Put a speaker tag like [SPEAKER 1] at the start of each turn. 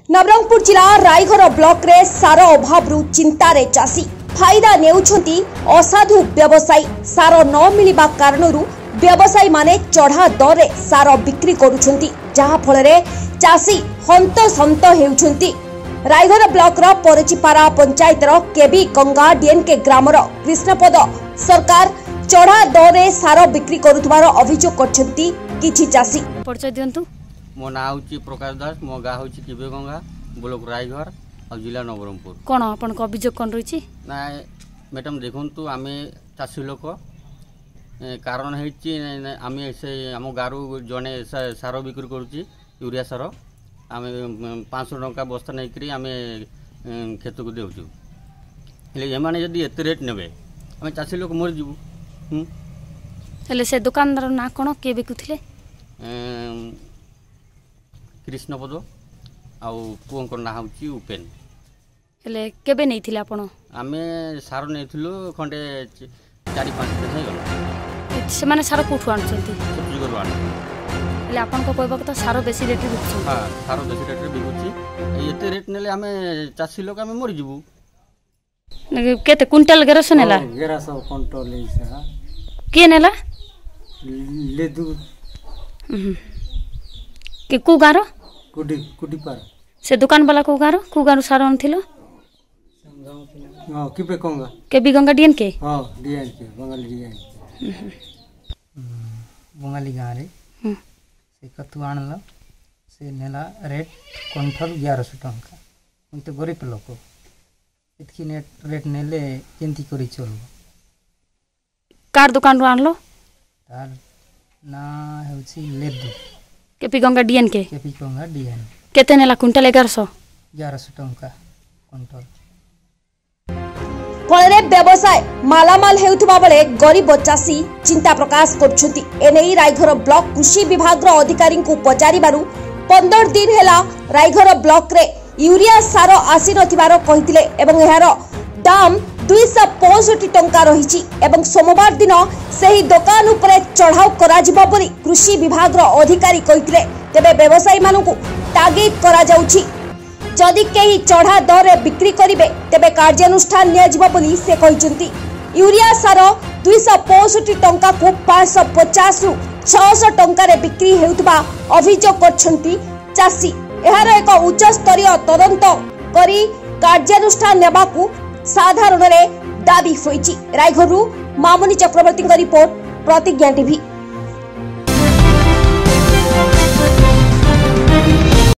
[SPEAKER 1] नवरंगपुर जिला रायघर ब्लॉक रे सार अभाव चिंतार चाषी फायदा नेउछंती असाधु व्यवसायी सार न मिलिबा कारणरू व्यवसायी माने चढ़ा दर रे सार बिक्री करुछंती जहा फल रे चाषी हंत सन्त हेउछंती। रायघर ब्लॉक रो परचिपारा पंचायत रो केबी गंगा डीएनके ग्रामर कृष्णपद सरकार चढ़ा दर रे सार बिक्री करुथबार अभियोग करछंती किछि चाषी।
[SPEAKER 2] परिचय दियंतु।
[SPEAKER 3] मो ना हूँ प्रकाश दास, मो गाँ हूँ केबी गंगा, ब्लॉक रायघर और जिला नवरंगपुर।
[SPEAKER 2] कौन आपन को अभियोग कौन रही
[SPEAKER 3] ना मैडम देखु आम चाषी लोक कारण आम से आम गाँव जड़े सार बिक्री करुच्ची यूरिया सार आम 500 टंका बस्ता नहीं आम खेत को देचु एमाने जदि एत रेट ने आम चाषी लोक मरीजु।
[SPEAKER 2] से दुकानदार ना कौन किए बिकुले
[SPEAKER 3] कृष्णपद आउ पुओं ना हूँ उपेन।
[SPEAKER 2] हेले केबे नहीं थिले आपण
[SPEAKER 3] आमे सार नेथिलु खंडे 4-5 दिन गला
[SPEAKER 2] से माने सार कोठु आनछंती
[SPEAKER 3] सब्जी गरु आन
[SPEAKER 2] हेले आपण को कहबा त सार बेसी रेट बिकुछ।
[SPEAKER 3] हां सार बेसी रेट बिकुची एते रेट नेले आमे चासी लोक आमे मरि जिवु।
[SPEAKER 2] केते क्विंटल गेरस नेला
[SPEAKER 4] 1100 क्विंटल लेसा
[SPEAKER 2] के नेला
[SPEAKER 4] लेदु
[SPEAKER 2] के को गारो
[SPEAKER 4] कुटी पार
[SPEAKER 2] से दुकान वाला को गारो सार आनथिलो
[SPEAKER 4] हां किबे कंगा
[SPEAKER 2] केबी गंगा डीएन के
[SPEAKER 4] हां डीएन के बंगाली डीएन बंगाली गारे से कतु आणला से नेला रेट क्विंटल 1100 टंका उनते गरीब लोक इतकी नेट रेट नेले केंती करी चलबो।
[SPEAKER 2] कार दुकान रो आणलो
[SPEAKER 4] तार ना हेउची लेदु
[SPEAKER 2] केपी गंगा डीएन के
[SPEAKER 4] केपी गंगा डीएन
[SPEAKER 2] केते नेला क्विंटल 1100
[SPEAKER 4] टंका क्विंटल।
[SPEAKER 1] फल व्यवसाय मालामाल हेउथबा बेले गरीब चाषी चिंता प्रकाश करछुंती। एनेई रायघर ब्लॉक कृषि विभाग रो अधिकारी को पचारिबारु 15 दिन हेला रायघर ब्लॉक रे यूरिया सार आसी नथिबार कहिथिले एवं एहार दाम 265 टंका रहिछि एवं सोमवार दिन सही दुकान उपरे चढ़ाऊ करा जिवो बोली कृषि विभाग रो अधिकारी कहिथिले। तेबे व्यवसायी मानकु तागिद करा जाउछि जदि केही चढ़ा दर बिक्री करिवे तेबे कार्यानुष्ठान निया जिवो बोली से कहिसंती। यूरिया सार 265 टंका को 550 रु 600 टंका रे बिक्री हेउतबा अभियोग करछंती चाषी। एहार एक उच्च स्तरीय तदंत करी कार्यानुष्ठान नेबाकू साधारण रे दाबी होईछि। रायघरु मामुनी चक्रवर्ती रिपोर्ट प्रतिज्ञा टीवी।